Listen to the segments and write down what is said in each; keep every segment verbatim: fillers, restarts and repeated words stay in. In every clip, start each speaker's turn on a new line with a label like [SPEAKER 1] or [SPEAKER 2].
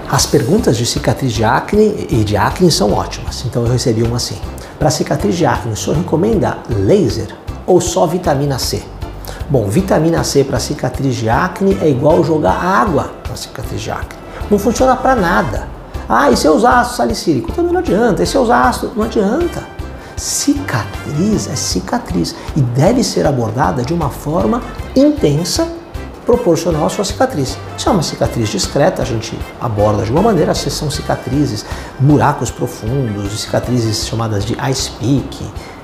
[SPEAKER 1] As perguntas de cicatriz de acne e de acne são ótimas, então eu recebi uma assim. Para cicatriz de acne, o senhor recomenda laser ou só vitamina C? Bom, vitamina C para cicatriz de acne é igual jogar água na cicatriz de acne. Não funciona para nada. Ah, e se eu usar ácido salicílico? Também não adianta. E se eu usar ácido? Não adianta. Cicatriz é cicatriz e deve ser abordada de uma forma intensa, proporcional à sua cicatriz. Se é uma cicatriz discreta, a gente aborda de uma maneira. Se são cicatrizes, buracos profundos, cicatrizes chamadas de ice pick,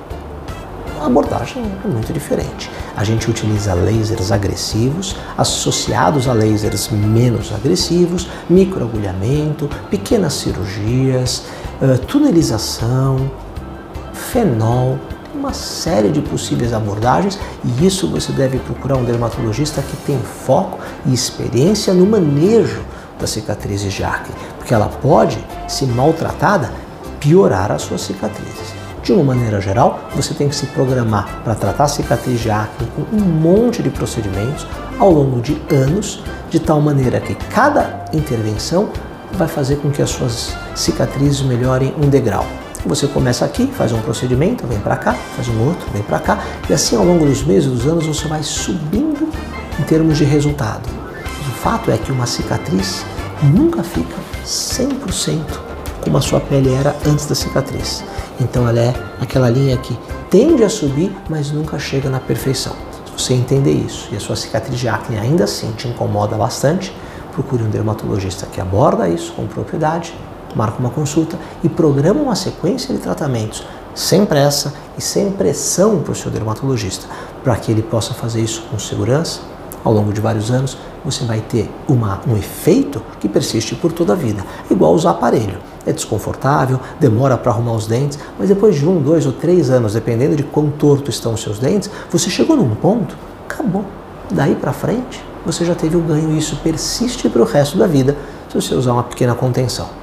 [SPEAKER 1] a abordagem é muito diferente. A gente utiliza lasers agressivos, associados a lasers menos agressivos, microagulhamento, pequenas cirurgias, uh, tunelização, fenol, uma série de possíveis abordagens, e isso você deve procurar um dermatologista que tem foco e experiência no manejo das cicatrizes de acne, porque ela pode, se maltratada, piorar as suas cicatrizes. De uma maneira geral, você tem que se programar para tratar a cicatriz de acne com um monte de procedimentos ao longo de anos, de tal maneira que cada intervenção vai fazer com que as suas cicatrizes melhorem um degrau. Você começa aqui, faz um procedimento, vem para cá, faz um outro, vem para cá, e assim ao longo dos meses, dos anos, você vai subindo em termos de resultado. Mas o fato é que uma cicatriz nunca fica cem por cento como a sua pele era antes da cicatriz. Então ela é aquela linha que tende a subir, mas nunca chega na perfeição. Se você entender isso e a sua cicatriz de acne ainda assim te incomoda bastante, procure um dermatologista que aborda isso com propriedade, marca uma consulta e programa uma sequência de tratamentos sem pressa e sem pressão para o seu dermatologista, para que ele possa fazer isso com segurança. Ao longo de vários anos, você vai ter uma, um efeito que persiste por toda a vida, igual usar aparelho. É desconfortável, demora para arrumar os dentes, mas depois de um, dois ou três anos, dependendo de quão torto estão os seus dentes, você chegou num ponto, acabou. Daí para frente, você já teve o ganho e isso persiste para o resto da vida se você usar uma pequena contenção.